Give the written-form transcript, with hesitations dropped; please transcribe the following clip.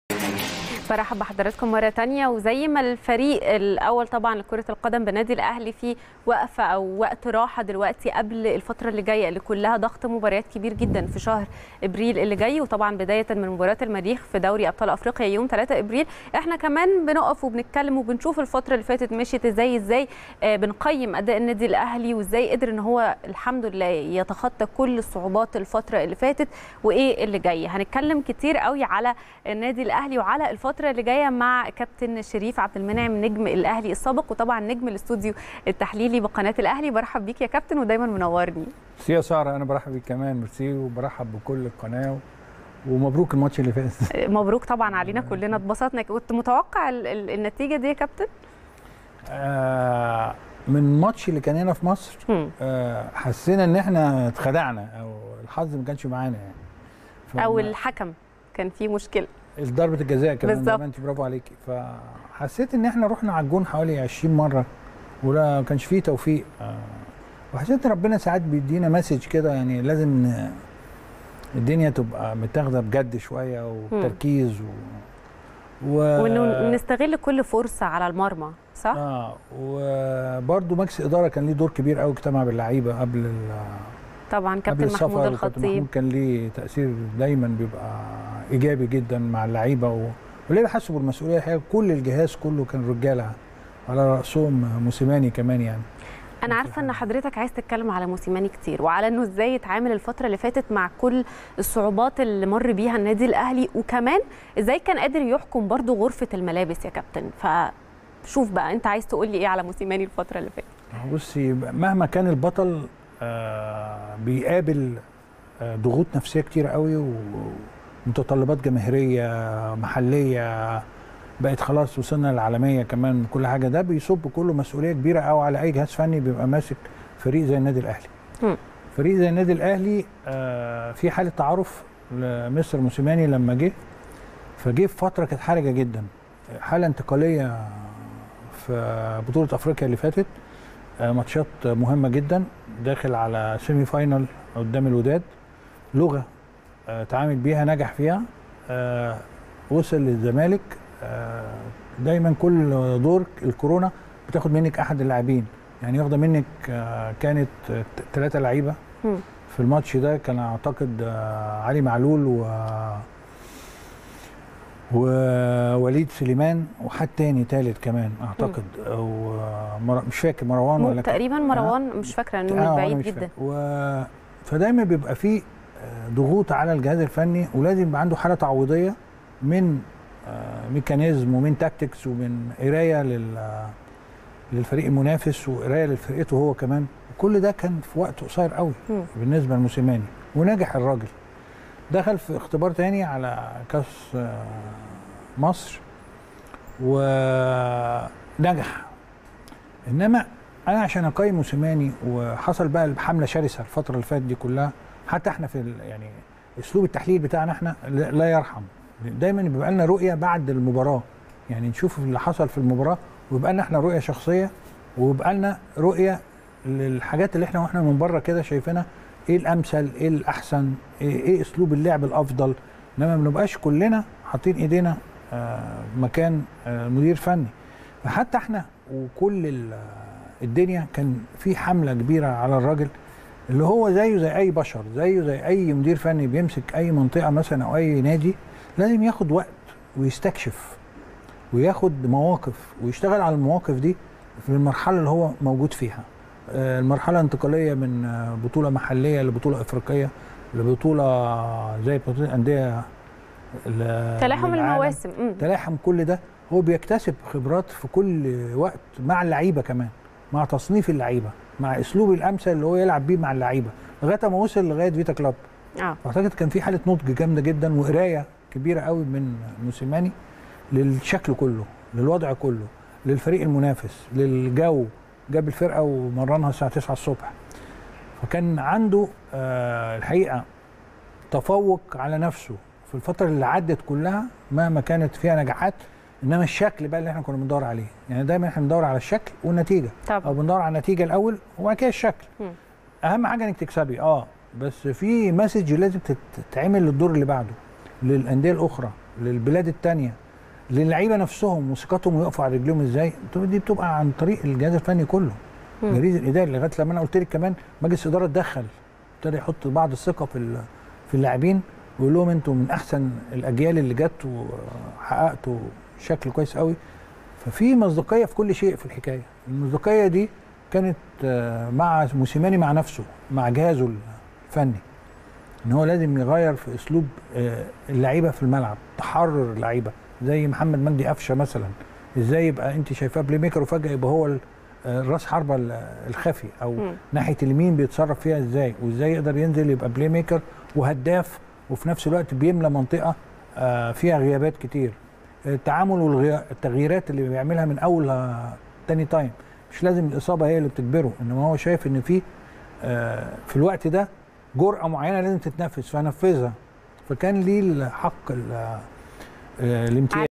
برحب بحضراتكم مرة تانية. وزي ما الفريق الأول طبعا لكرة القدم بنادي الأهلي في وقفة أو وقت راحة دلوقتي قبل الفترة اللي جاية اللي كلها ضغط مباريات كبير جدا في شهر إبريل اللي جاي، وطبعا بداية من مباراة المريخ في دوري أبطال أفريقيا يوم 3 إبريل، احنا كمان بنقف وبنتكلم وبنشوف الفترة اللي فاتت مشيت ازاي بنقيم أداء النادي الأهلي وازاي قدر ان هو الحمد لله يتخطى كل الصعوبات الفترة اللي فاتت وايه اللي جاي. هنتكلم كتير قوي على النادي الأهلي وعلى الفترة اللي جايه مع كابتن شريف عبد المنعم نجم الاهلي السابق وطبعا نجم الاستوديو التحليلي بقناه الاهلي. برحب بيك يا كابتن ودايما منورني. ميرسي يا ساره، انا برحب بيك كمان. ميرسي وبرحب بكل القناه ومبروك الماتش اللي فات. مبروك طبعا علينا كلنا، اتبسطنا. كنت متوقع النتيجه دي يا كابتن؟ من الماتش اللي كان هنا في مصر حسينا ان احنا اتخدعنا او الحظ ما كانش معانا يعني، او الحكم كان فيه مشكله، ضربه الجزاء كمان بالظبط. انت برافو عليكي. فحسيت ان احنا رحنا على الجون حوالي 20 مره ولا كانش فيه توفيق. وحسيت ان ربنا ساعات بيدينا مسج كده، يعني لازم الدنيا تبقى متاخده بجد شويه وتركيز وانه نستغل كل فرصه على المرمى، صح؟ وبرده مجلس الاداره كان ليه دور كبير قوي اجتمع باللعيبه قبل طبعا كابتن محمود الخطيب كان ليه تاثير دايما بيبقى ايجابي جدا مع اللعيبه وليه حسوا بالمسؤوليه. الحقيقه كل الجهاز كله كان رجاله على راسهم موسيماني كمان. يعني انا عارفه ان حضرتك عايز تتكلم على موسيماني كتير وعلى انه ازاي يتعامل الفتره اللي فاتت مع كل الصعوبات اللي مر بيها النادي الاهلي، وكمان ازاي كان قادر يحكم برضو غرفه الملابس يا كابتن. فشوف بقى انت عايز تقول لي ايه على موسيماني الفتره اللي فاتت؟ بصي، مهما كان البطل بيقابل ضغوط نفسيه كتير قوي ومتطلبات جماهيريه محليه، بقت خلاص وصلنا للعالميه كمان. كل حاجه ده بيصب كله مسؤوليه كبيره قوي على اي جهاز فني بيبقى ماسك فريق زي النادي الاهلي. فريق زي النادي الاهلي في حاله تعارف لمستر موسيماني لما جه، فجه في فتره كانت حرجه جدا، حاله انتقاليه في بطوله افريقيا اللي فاتت، ماتشات مهمه جدا، داخل على سيمي فاينال قدام الوداد، لغه تعامل بيها نجح فيها، وصل للزمالك. دايما كل دور الكورونا بتاخد منك احد اللاعبين، يعني واخده منك كانت 3 لعيبه في الماتش ده، كان اعتقد علي معلول ووليد سليمان وحد تاني تالت كمان اعتقد، او مش فاكر مروان ولا تقريبا مروان، مش فاكره انه من بعيد جدا. فدايما بيبقى فيه ضغوط على الجهاز الفني، ولازم يبقى عنده حاله تعويضيه من ميكانيزم ومن تاكتكس ومن قرايه للفريق المنافس وقرايه لفرقته هو كمان. كل ده كان في وقت قصير قوي بالنسبه لموسيماني، ونجح الراجل. دخل في اختبار تاني على كاس مصر ونجح. انما انا عشان اقيم موسيماني، وحصل بقى حمله شرسه الفتره اللي فاتت دي كلها، حتى احنا في يعني اسلوب التحليل بتاعنا احنا لا يرحم. دايما بيبقى لنا رؤيه بعد المباراه، يعني نشوف اللي حصل في المباراه ويبقى لنا احنا رؤيه شخصيه، ويبقى لنا رؤيه للحاجات اللي احنا واحنا من بره كده شايفينها ايه الامثل، ايه الاحسن، ايه اسلوب اللعب الافضل. انما ما بنبقاش كلنا حاطين ايدينا مكان مدير فني. فحتى احنا وكل الدنيا كان في حمله كبيره على الراجل، اللي هو زيه زي اي بشر، زيه زي اي مدير فني بيمسك اي منطقه مثلا او اي نادي، لازم ياخد وقت ويستكشف وياخد مواقف ويشتغل على المواقف دي في المرحله اللي هو موجود فيها. المرحله الانتقاليه من بطوله محليه لبطوله افريقيه لبطوله زي بطوله الانديه، تلاحم المواسم، تلاحم كل ده. هو بيكتسب خبرات في كل وقت مع اللعيبه كمان، مع تصنيف اللعيبه، مع اسلوب الامثل اللي هو يلعب بيه مع اللعيبه، لغايه ما وصل لغايه فيتا كلوب. اعتقد كان في حاله نضج جامده جدا وقرايه كبيره قوي من موسيماني للشكل كله، للوضع كله، للفريق المنافس، للجو. جاب الفرقه ومرنها الساعه 9 الصبح، فكان عنده الحقيقه تفوق على نفسه في الفتره اللي عدت كلها مهما كانت فيها نجاحات. انما الشكل بقى اللي احنا كنا بندور عليه، يعني دايما احنا بندور على الشكل والنتيجه طبعا. او بندور على النتيجه الاول وبعد كده الشكل. اهم حاجه انك تكسبي، بس في مسج لازم تتعمل للدور اللي بعده، للانديه الاخرى، للبلاد الثانيه، للعيبه نفسهم وثقتهم ويقفوا على رجلهم ازاي، دي بتبقى عن طريق الجهاز الفني كله. الجهاز الاداري لغايه لما انا قلت لك كمان مجلس الاداره اتدخل، ابتدى يحط بعض الثقه في اللاعبين ويقول لهم انتوا من احسن الاجيال اللي جت وحققتوا شكل كويس قوي. ففي مصداقيه في كل شيء في الحكايه. المصداقيه دي كانت مع موسيماني مع نفسه مع جهازه الفني، ان هو لازم يغير في اسلوب اللعيبه في الملعب، تحرر اللعيبه زي محمد مجدي قفشه مثلا، ازاي يبقى انت شايفاه بلاي ميكر وفجاه يبقى هو راس حربه الخفي او ناحيه اليمين بيتصرف فيها ازاي، وازاي يقدر ينزل يبقى بلاي ميكر وهداف وفي نفس الوقت بيملى منطقه فيها غيابات كتير. التعامل والتغييرات اللي بيعملها من اول تاني تايم، مش لازم الاصابه هي اللي بتجبره، انما هو شايف ان في الوقت ده جرأة معينه لازم تتنفذ فنفذها، فكان ليه الحق الامتياز.